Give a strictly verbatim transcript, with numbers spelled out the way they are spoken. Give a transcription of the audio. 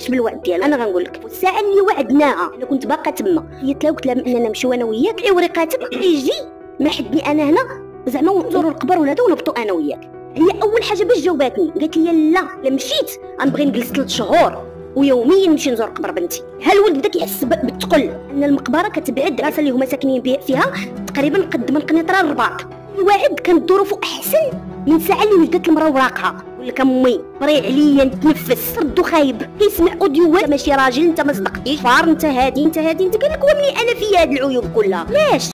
وفيتش بالوعد ديالو. انا غنقول لك الساعه اللي وعدناها انا كنت باقا تما، قلت لها قلت لها اننا نمشيو انا وياك الوريقاتك يجي ما حدني انا هنا زعما ونزوروا القبر ولا ونهبطوا انا وياك. هي اول حاجه باش جاوباتني قالت لي لا لا مشيت غنبغي نجلس ثلاث شهور ويوميا نمشي نزور قبر بنتي. ها الولد بدا كيحس بالثقل ان المقبره كتبعد العاصه اللي هما ساكنين فيها تقريبا قد من قنيطره للرباط. الواعد كانت ظروفه احسن من الساعه اللي وجدت المراه وراقها. يقول لك امي طري عليا نتنفس ردو خايب كيسمع اوديوات ماشي راجل انت ما صدقتيش فار انت هادي انت هادي انت قال لك ومني انا فيا هاد العيوب كلها علاش